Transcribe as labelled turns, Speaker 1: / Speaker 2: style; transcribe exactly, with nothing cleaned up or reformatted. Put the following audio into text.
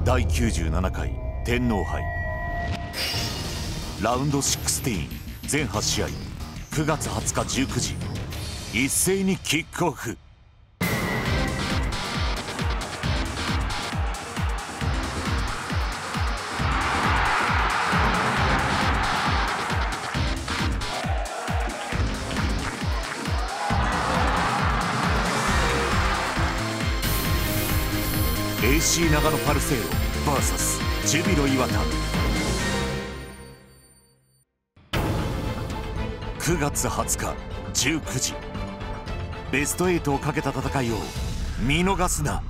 Speaker 1: だいきゅうじゅうななかい天皇杯ラウンドじゅうろく全はち試合くがつはつかじゅうくじ一斉にキックオフ。エーシー 長野パルセイロ ブイエス ジュビロ磐田。くがつはつかじゅうくじベストはちをかけた戦いを見逃すな。